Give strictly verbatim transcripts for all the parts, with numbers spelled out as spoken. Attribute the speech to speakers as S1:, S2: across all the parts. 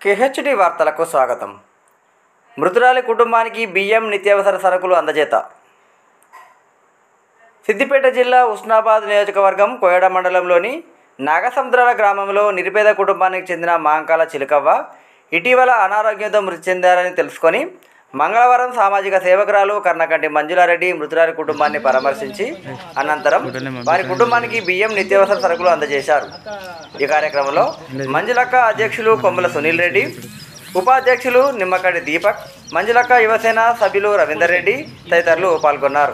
S1: KHD వార్తలకు స్వాగతం. మృతురాలి కుటుంబానికి బియ్యం, నిత్యావసర సరుకులు అందజేత. సిద్దిపేట జిల్లా ఉస్నాబాద్ నియోజకవర్గం కోయడ మండలంలోని నాగసముద్రాల గ్రామంలో నిరుపేద కుటుంబానికి చెందిన మాంకాల చిలకవ్వ ఇటీవల అనారోగ్యంతో మృతి చెందారని తెలుసుకొని మంగళవారం సామాజిక సేవకురాలు కర్ణకంటి మంజులారెడ్డి మృతురాలి కుటుంబాన్ని పరామర్శించి అనంతరం వారి కుటుంబానికి బియ్యం, నిత్యావసర సరుకులు అందజేశారు. ఈ కార్యక్రమంలో మంజులక్క అధ్యక్షులు కొమ్మల సునీల్ రెడ్డి, ఉపాధ్యక్షులు నిమ్మకడి దీపక్, మంజులక్క యువసేన సభ్యులు రవీందర్ రెడ్డి తదితరులు పాల్గొన్నారు.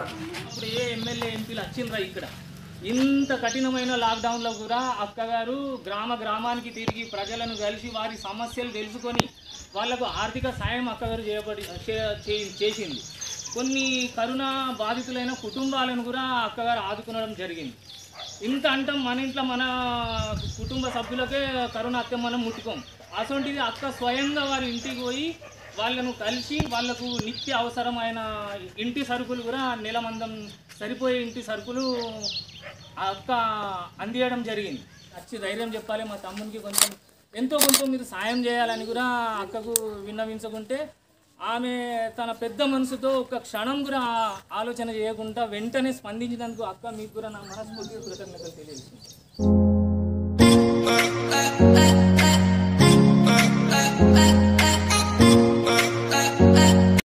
S2: ఇంత కఠినమైన లాక్డౌన్లో కూడా అక్కగారు గ్రామ గ్రామానికి తిరిగి ప్రజలను కలిసి వారి సమస్యలు తెలుసుకొని వాళ్లకు ఆర్థిక సాయం అక్కగారు చేయబడి చేసింది. కొన్ని కరోనా బాధితులైన కుటుంబాలను కూడా అక్కగారు ఆదుకునడం జరిగింది. ఇంత అంటాం, మన ఇంట్లో మన కుటుంబ సభ్యులకే కరోనా అత్తే మనం ముట్టుకోం. అటువంటిది అక్క స్వయంగా వారి ఇంటికి పోయి వాళ్ళను కలిసి వాళ్లకు నిత్య అవసరమైన ఇంటి సరుకులు కూడా నెలమందం సరిపోయే ఇంటి సరుకులు ఆ అక్క అందియడం జరిగింది. వచ్చి ధైర్యం చెప్పాలి, మా తమ్మునికి కొంచెం ఎంతో కొంచెం మీరు సాయం చేయాలని కూడా అక్కకు విన్నవించుకుంటే ఆమె తన పెద్ద మనసుతో ఒక క్షణం కూడా ఆలోచన చేయకుండా వెంటనే స్పందించినందుకు అక్క మీకు కూడా నా మనస్ఫూర్తిగా కృతజ్ఞతలు తెలియజేస్తుంది.